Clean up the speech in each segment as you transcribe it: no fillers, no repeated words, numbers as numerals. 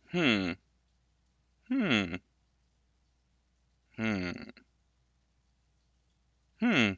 Hmm. Hmm. Hmm. Hmm.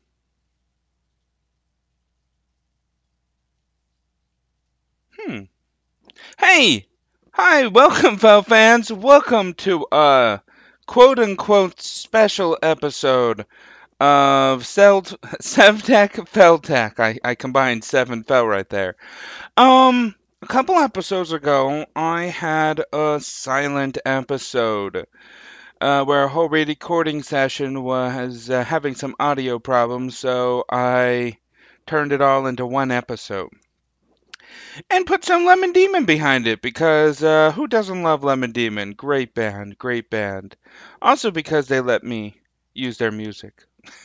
Hmm. Hey! Hi, welcome, fel fans. Welcome to a quote unquote special episode of SevTech felTech. I combined Sev and Fel right there. A couple episodes ago, I had a silent episode where a whole recording session was having some audio problems, so I turned it all into one episode. And put some Lemon Demon behind it because who doesn't love Lemon Demon? Great band, great band. Also because they let me use their music.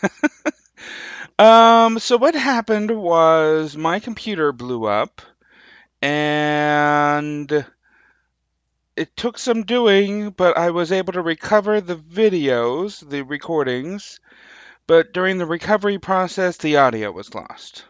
So what happened was my computer blew up and it took some doing, but I was able to recover the videos, the recordings, but during the recovery process, the audio was lost.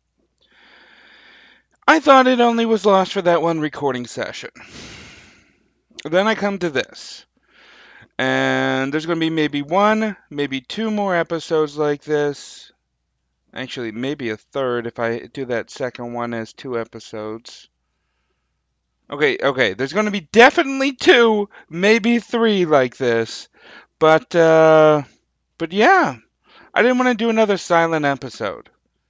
I thought it only was lost for that one recording session. Then I come to this. And there's going to be maybe one, maybe two more episodes like this. Actually, maybe a third if I do that second one as two episodes. Okay. There's going to be definitely two, maybe three like this. But yeah, I didn't want to do another silent episode.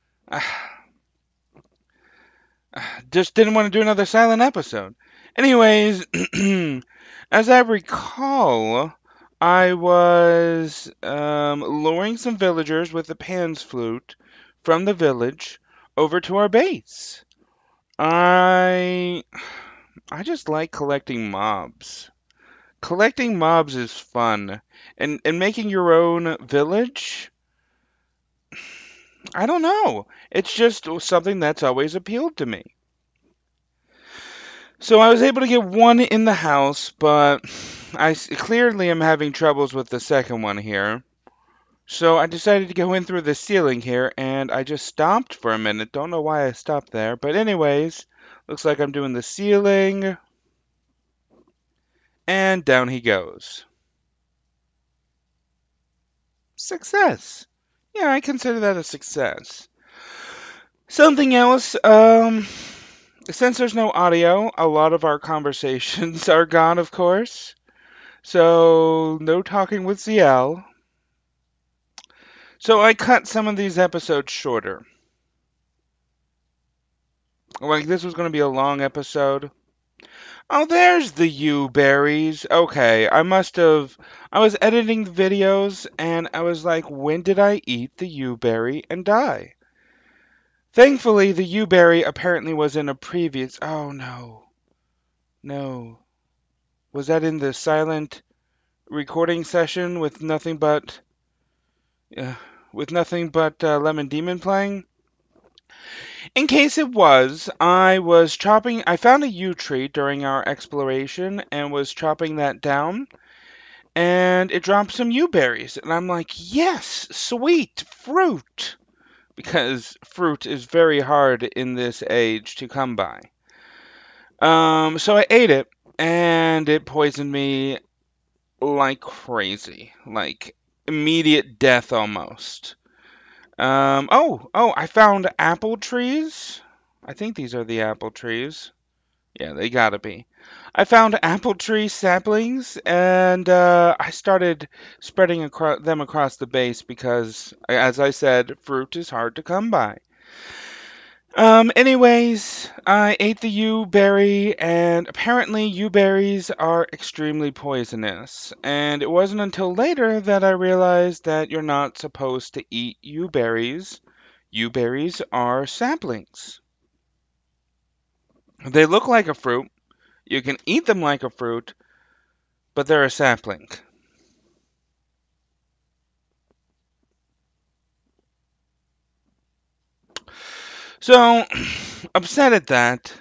Just didn't want to do another silent episode. Anyways, as I recall, I was luring some villagers with the Pan's flute from the village over to our base. I I just like collecting mobs. Collecting mobs is fun, and making your own village, I don't know. It's just something that's always appealed to me. So I was able to get one in the house, but clearly am having troubles with the second one here. So I decided to go in through the ceiling here, and I just stopped for a minute. Don't know why I stopped there, but anyways, looks like I'm doing the ceiling, and down he goes. Success. Yeah, I consider that a success. Something else, since there's no audio, a lot of our conversations are gone, of course. So, no talking with ZL. So I cut some of these episodes shorter. Like this was going to be a long episode. Oh, there's the berries. Okay, I was editing the videos and I was like, when did I eat the berry and die? Thankfully, the berry apparently was in a previous. Oh no, no. Was that in the silent recording session uh, with nothing but Lemon Demon playing? In case it was, I found a yew tree during our exploration and was chopping that down, and it dropped some yew berries. And I'm like, yes, sweet fruit! Because fruit is very hard in this age to come by. So I ate it, and it poisoned me like crazy. Like, immediate death almost. I found apple trees. I think these are the apple trees. Yeah, they gotta be. I found apple tree saplings and I started spreading them across the base because, as I said, fruit is hard to come by. Anyways, I ate the yew berry, and apparently yew berries are extremely poisonous. And it wasn't until later that I realized that you're not supposed to eat yew berries. Yew berries are saplings. They look like a fruit. You can eat them like a fruit, but they're a sapling. So, upset at that.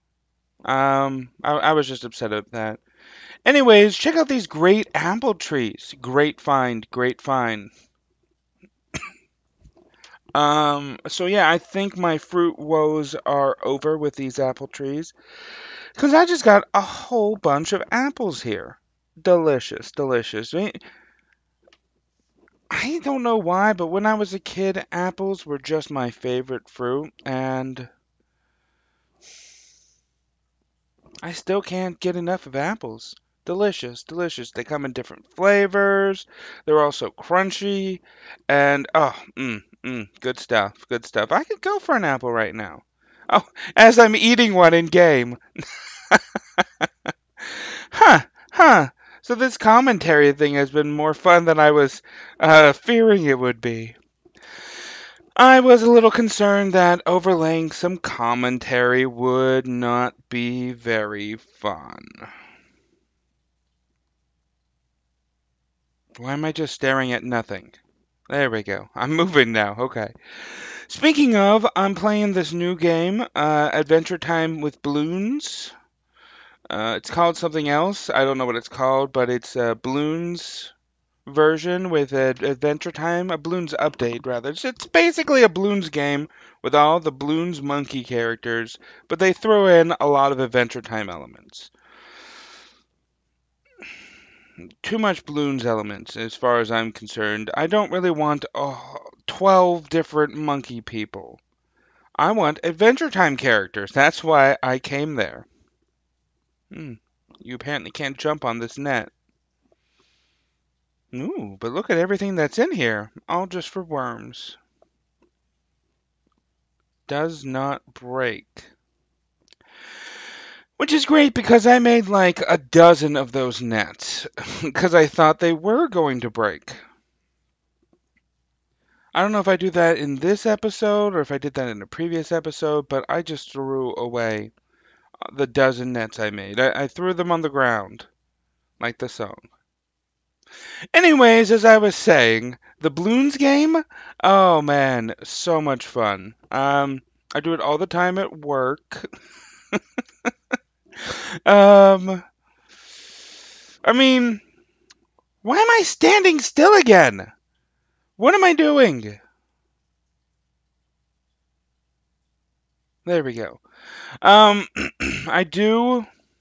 I was just upset at that. Anyways, check out these great apple trees. Great find, great find. So yeah, I think my fruit woes are over with these apple trees. Because I just got a whole bunch of apples here. Delicious, delicious. I don't know why, but when I was a kid, apples were just my favorite fruit, and I still can't get enough of apples. Delicious, delicious. They come in different flavors. They're also crunchy, and good stuff, good stuff. I could go for an apple right now. Oh, as I'm eating one in game. Huh, huh. So this commentary thing has been more fun than I was fearing it would be. I was a little concerned that overlaying some commentary would not be very fun. Why am I just staring at nothing? There we go. I'm moving now. Okay. Speaking of, I'm playing this new game, Adventure Time with Balloons. It's called something else. I don't know what it's called, but it's Balloons version with Adventure Time, a Bloons update rather. It's basically a Bloons game with all the Bloons monkey characters, but they throw in a lot of Adventure Time elements. Too much Bloons elements, as far as I'm concerned. I don't really want 12 different monkey people. I want Adventure Time characters. That's why I came there. Hmm. You apparently can't jump on this net. Ooh, but look at everything that's in here. All just for worms. Does not break. Which is great because I made like a dozen of those nets because I thought they were going to break. I don't know if I do that in this episode or if I did that in a previous episode, but I just threw away the dozen nets I made. I threw them on the ground, like the song. Anyways, as I was saying, the Bloons game, oh man, so much fun. I do it all the time at work. Um, I mean, why am I standing still again? What am I doing? There we go. Um, I do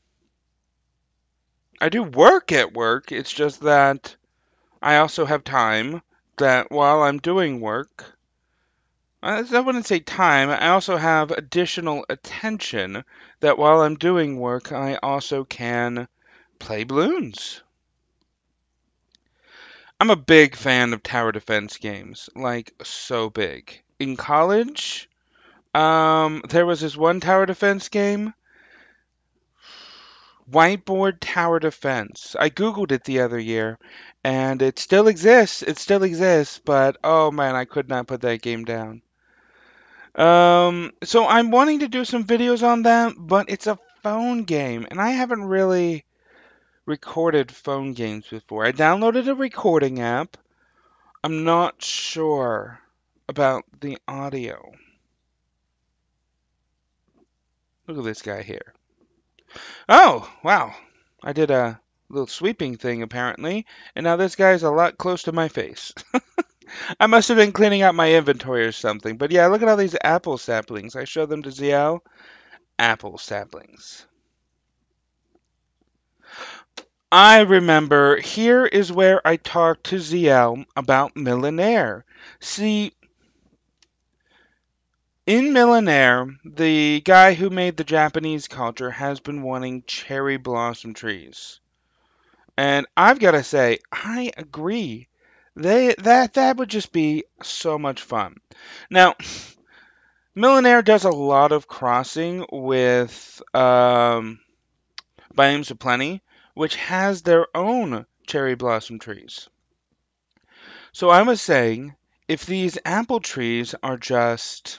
I do work at work. It's just that I also have time that while I'm doing work, I wouldn't say time, I also have additional attention that while I'm doing work, I also can play balloons. I'm a big fan of tower defense games, like so big. In college, there was this one tower defense game, Whiteboard Tower Defense. I googled it the other year, and it still exists. It still exists, but oh man, I could not put that game down. So I'm wanting to do some videos on that, but it's a phone game, and I haven't really recorded phone games before. I downloaded a recording app. I'm not sure about the audio. Look at this guy here. Oh, wow. I did a little sweeping thing apparently, and now this guy's a lot close to my face. I must have been cleaning out my inventory or something. But yeah, look at all these apple saplings. I showed them to ZL. Apple saplings. I remember here is where I talked to ZL about Millionaire. See, in Millionaire, the guy who made the Japanese culture has been wanting cherry blossom trees. And I've got to say, I agree. That would just be so much fun. Now, Millionaire does a lot of crossing with Biomes of Plenty, which has their own cherry blossom trees. So I was saying, if these apple trees are just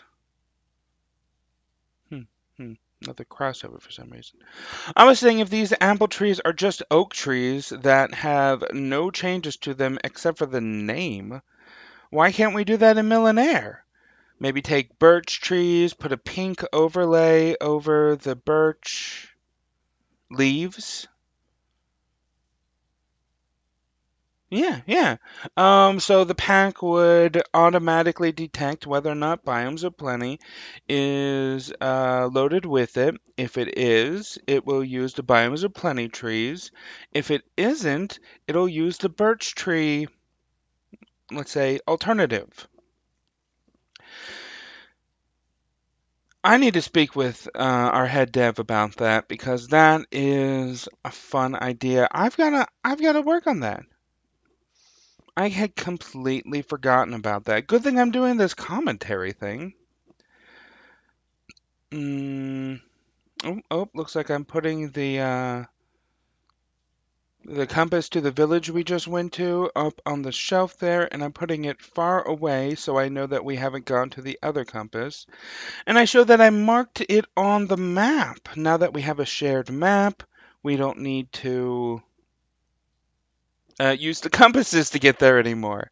hmm, another crossover for some reason. I was saying if these apple trees are just oak trees that have no changes to them except for the name, why can't we do that in Millionaire? Maybe take birch trees, put a pink overlay over the birch leaves. Yeah, yeah. So the pack would automatically detect whether or not Biomes of Plenty is loaded with it. If it is, it will use the Biomes of Plenty trees. If it isn't, it'll use the birch tree, let's say, alternative. I need to speak with our head dev about that because that is a fun idea. I've gotta work on that. I had completely forgotten about that. Good thing I'm doing this commentary thing. Mm, looks like I'm putting the compass to the village we just went to up on the shelf there, and I'm putting it far away so I know that we haven't gone to the other compass. And I show that I marked it on the map. Now that we have a shared map, we don't need to use the compasses to get there anymore.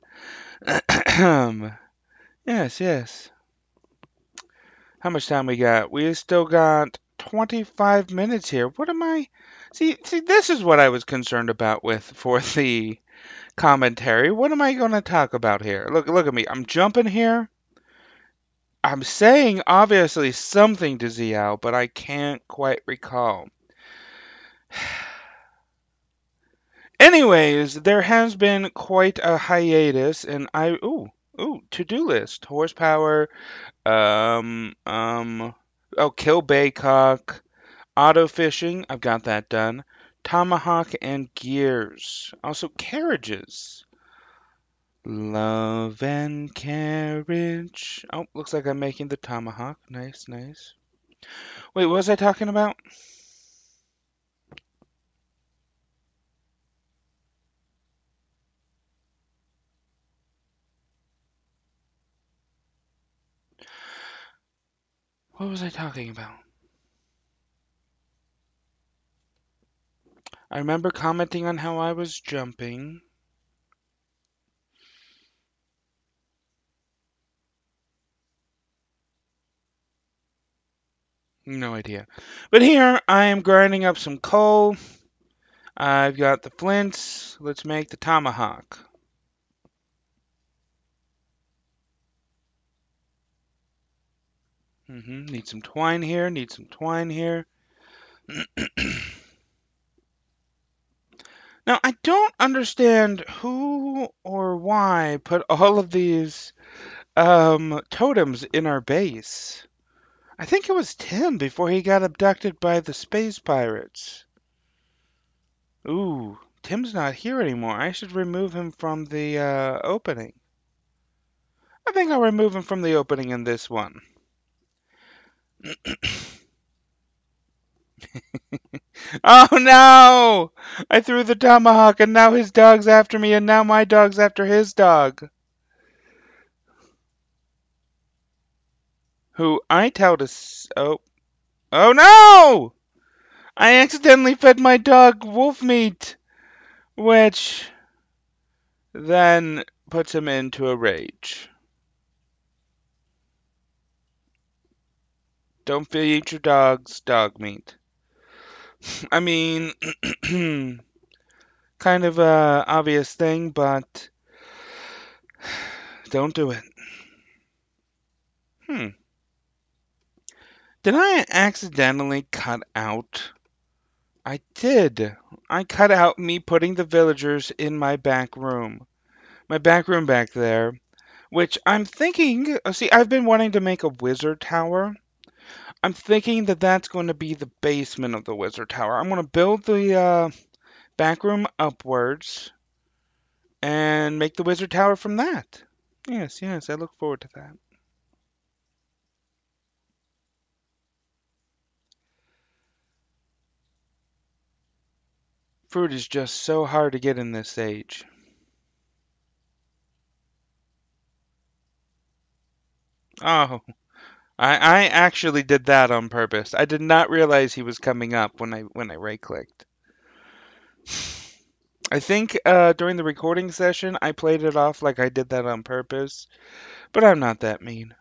Yes, yes. How much time we got? We still got 25 minutes here. What am I? See, this is what I was concerned about with for the commentary. What am I going to talk about here? Look at me. I'm jumping here. I'm saying obviously something to Ziao, but I can't quite recall. Anyways, there has been quite a hiatus, and to-do list, horsepower, kill Baycock, auto fishing, I've got that done. Tomahawk and gears. Also carriages. Love and carriage. Oh, looks like I'm making the tomahawk. Nice, nice. Wait, what was I talking about? What was I talking about? I remember commenting on how I was jumping. No idea. But here I am grinding up some coal. I've got the flints. Let's make the tomahawk. Need some twine here. Need some twine here. Now, I don't understand who or why put all of these totems in our base. I think it was Tim before he got abducted by the space pirates. Ooh, Tim's not here anymore. I should remove him from the opening. I think I'll remove him from the opening in this one. Oh no! I threw the tomahawk and now his dog's after me and now my dog's after his dog. Who I tell to oh no! I accidentally fed my dog wolf meat, which then puts him into a rage. Don't feed your dogs dog meat. I mean, kind of a obvious thing, but don't do it. Hmm. Did I accidentally cut out? I did. I cut out me putting the villagers in my back room. My back room back there, which I'm thinking, see, I've been wanting to make a wizard tower. I'm thinking that that's going to be the basement of the wizard tower. I'm going to build the back room upwards and make the wizard tower from that. Yes, yes, I look forward to that. Fruit is just so hard to get in this age. Oh, I actually did that on purpose. I did not realize he was coming up when I right clicked. I think during the recording session I played it off like I did that on purpose, but I'm not that mean.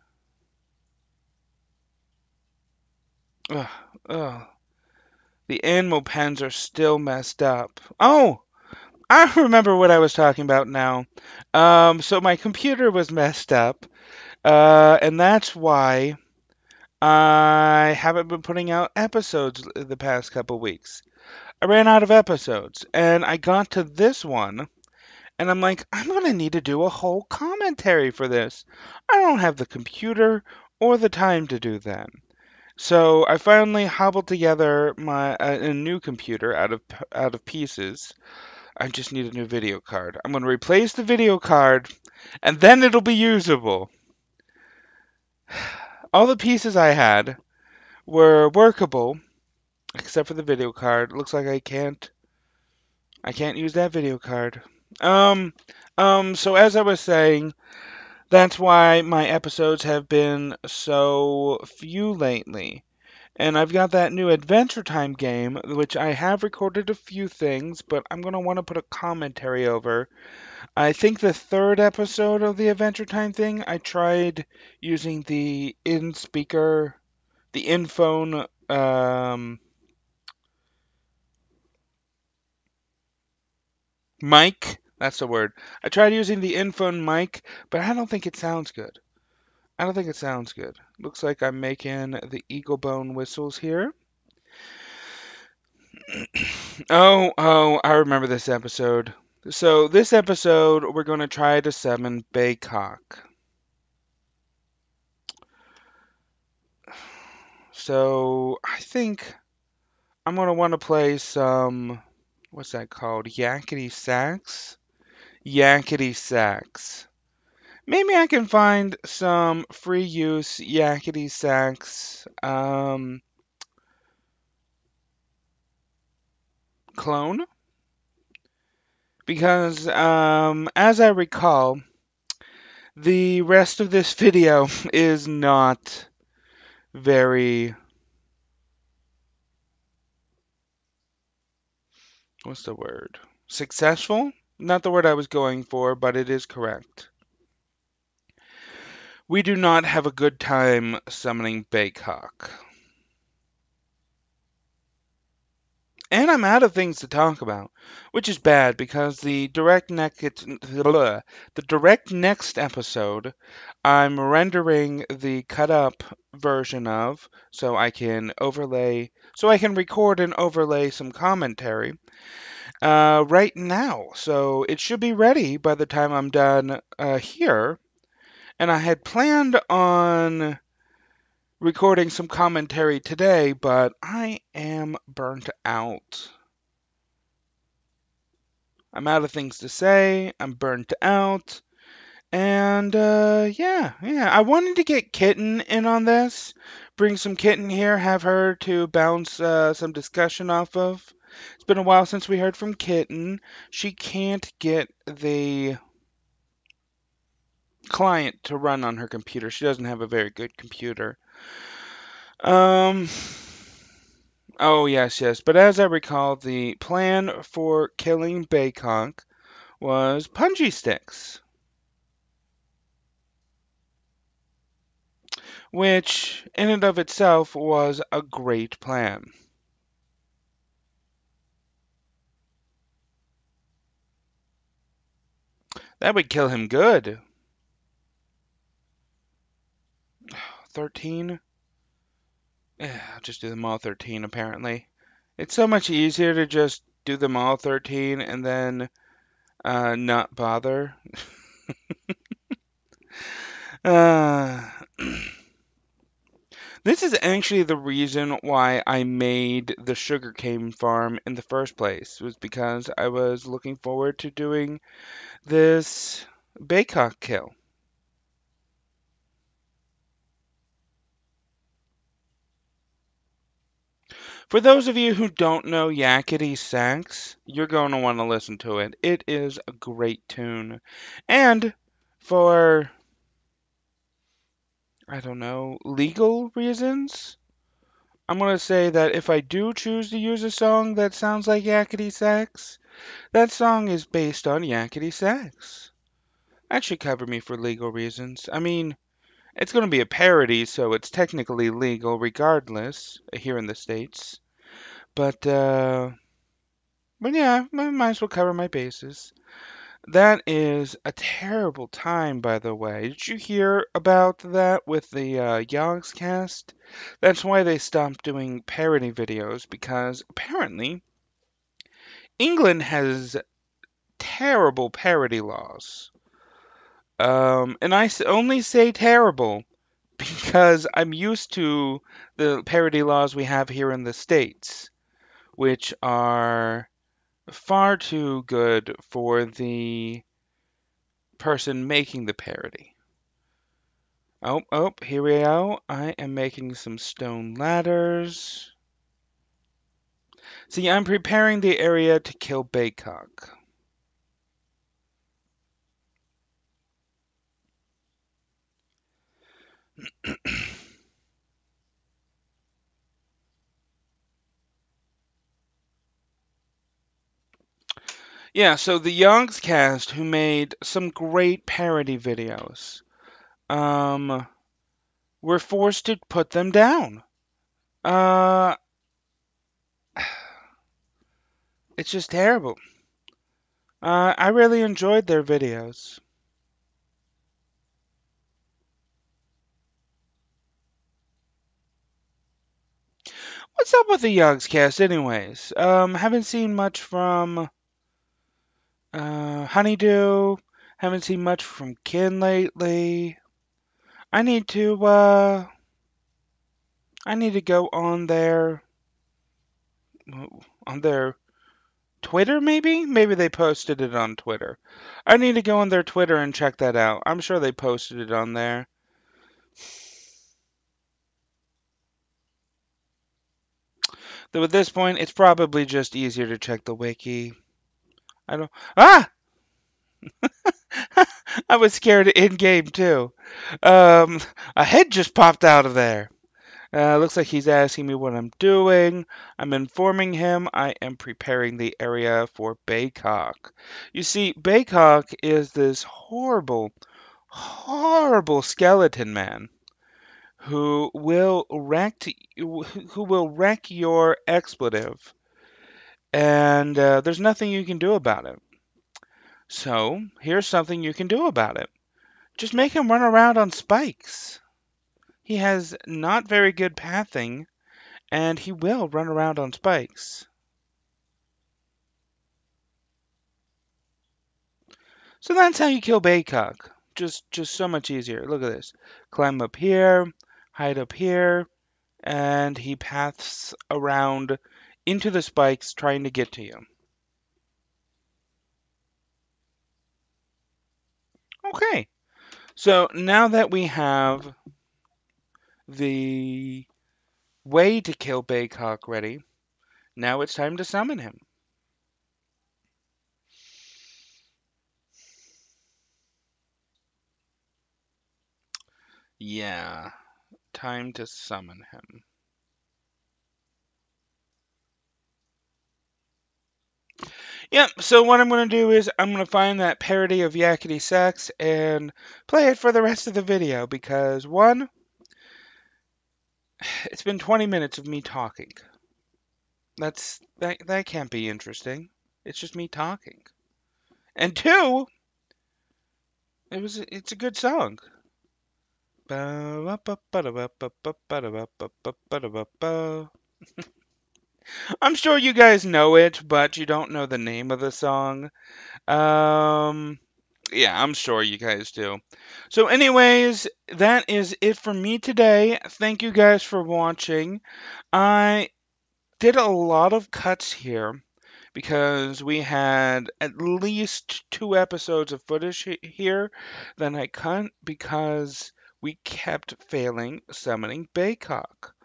Ugh, ugh. The animal pens are still messed up. Oh, I remember what I was talking about now. So my computer was messed up, and that's why I haven't been putting out episodes the past couple weeks. I ran out of episodes, and I got to this one, and I'm like, I'm gonna need to do a whole commentary for this. I don't have the computer or the time to do that. So I finally hobbled together a new computer out of pieces. I just need a new video card. I'm gonna replace the video card, and then it'll be usable. All the pieces I had were workable, except for the video card. Looks like I can't use that video card. Um, so as I was saying, that's why my episodes have been so few lately. And I've got that new Adventure Time game, which I have recorded a few things, but I'm going to want to put a commentary over. I think the third episode of the Adventure Time thing, I tried using the in-speaker, the in-phone, mic. That's the word. I tried using the in-phone mic, but I don't think it sounds good. I don't think it sounds good. Looks like I'm making the eagle bone whistles here. Oh, I remember this episode. So this episode, we're going to try to summon Baycock. So I think I'm going to want to play some, what's that called? Yakety Sax? Yakety Sax. Maybe I can find some free use Yakety Sax clone. Because as I recall, the rest of this video is not very, what's the word? Successful? Not the word I was going for, but it is correct. We do not have a good time summoning Baycock. And I'm out of things to talk about, which is bad because the direct next episode I'm rendering the cut up version of so I can record and overlay some commentary right now. So it should be ready by the time I'm done here. And I had planned on recording some commentary today, but I am burnt out. I'm out of things to say. I'm burnt out. And yeah. I wanted to get Kitten in on this. Bring some Kitten here, have her to bounce some discussion off of. It's been a while since we heard from Kitten. She can't get the client to run on her computer. She doesn't have a very good computer. Um. Oh, yes. But as I recall, the plan for killing Bayconk was punji sticks, which in and of itself was a great plan. That would kill him good. 13? I'll just do them all 13, apparently. It's so much easier to just do them all 13 and then not bother. Uh, this is actually the reason why I made the sugarcane farm in the first place, was because I was looking forward to doing this Baycock kill. For those of you who don't know Yakety Sax, you're going to want to listen to it. It is a great tune. And for, I don't know, legal reasons, I'm going to say that if I do choose to use a song that sounds like Yakety Sax, that song is based on Yakety Sax. That should cover me for legal reasons. I mean, it's going to be a parody, so it's technically legal regardless here in the States. But, But yeah, I might as well cover my bases. That is a terrible time, by the way. Did you hear about that with the Yogs cast? That's why they stopped doing parody videos, because apparently England has terrible parody laws. And only say terrible because I'm used to the parody laws we have here in the States, which are far too good for the person making the parody. Oh, oh, here we go. I am making some stone ladders. See, I'm preparing the area to kill Baycock. Yeah, so the Yogs cast, who made some great parody videos, um, were forced to put them down. Uh, it's just terrible. I really enjoyed their videos. What's up with the Yogs cast, anyways? Haven't seen much from Honeydew. Haven't seen much from Kin lately. I need to uh, I need to go on their Twitter, maybe? Maybe they posted it on Twitter. I need to go on their Twitter and check that out. I'm sure they posted it on there. Though at this point, it's probably just easier to check the wiki. I don't. Ah! I was scared in game too. Um, a head just popped out of there. Looks like he's asking me what I'm doing. I'm informing him I am preparing the area for Baycock. You see, Baycock is this horrible, horrible skeleton man who will wreck your expletive, and there's nothing you can do about it. So here's something you can do about it. Just make him run around on spikes. He has not very good pathing, and he will run around on spikes. So that's how you kill Baycock. Just so much easier. Look at this. Climb up here, hide up here, and he paths around into the spikes trying to get to you. Okay. So now that we have the way to kill Baycock ready, now it's time to summon him. Yeah, time to summon him. Yep, so what I'm going to do is I'm going to find that parody of Yakety Sax and play it for the rest of the video because, one, it's been 20 minutes of me talking. That can't be interesting. It's just me talking. And two, it's a good song. I'm sure you guys know it, but you don't know the name of the song. Um, yeah, I'm sure you guys do. So, anyways, that is it for me today. Thank you guys for watching. I did a lot of cuts here because we had at least 2 episodes of footage here. Then I cut because we kept failing summoning Baycock.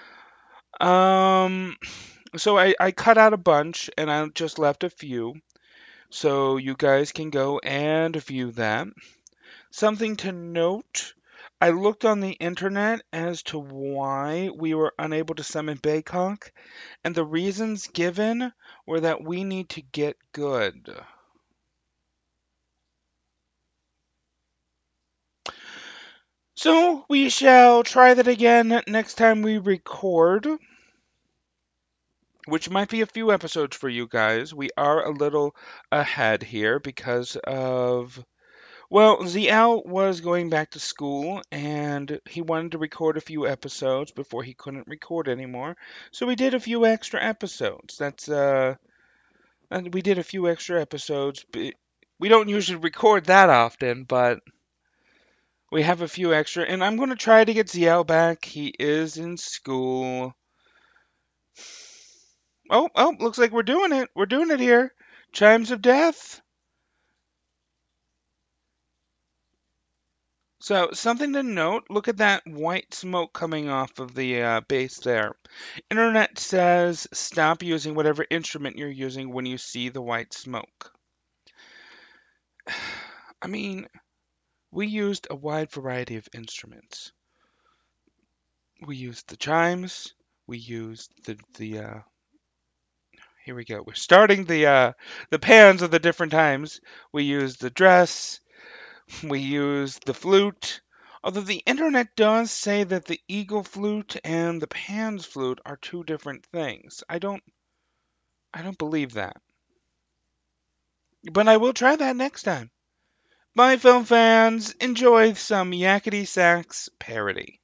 Um, so I cut out a bunch and I just left a few. So you guys can go and view that. Something to note, I looked on the internet as to why we were unable to summon Baycock, and the reasons given were that we need to get good. So we shall try that again next time we record. which might be a few episodes for you guys. We are a little ahead here because of, well, ZL was going back to school and he wanted to record a few episodes before he couldn't record anymore. So we did a few extra episodes. And we did a few extra episodes. We don't usually record that often, but we have a few extra. And I'm going to try to get ZL back. He is in school. Oh, looks like we're doing it. We're doing it here. Chimes of death. So, something to note, look at that white smoke coming off of the base there. Internet says stop using whatever instrument you're using when you see the white smoke. I mean, we used a wide variety of instruments. We used the chimes, we used the here we go. We're starting the pans of the different times. We used the dress, we used the flute. Although the internet does say that the eagle flute and the pan's flute are two different things. I don't believe that. But I will try that next time. Bye, film fans. Enjoy some Yakety Sax parody.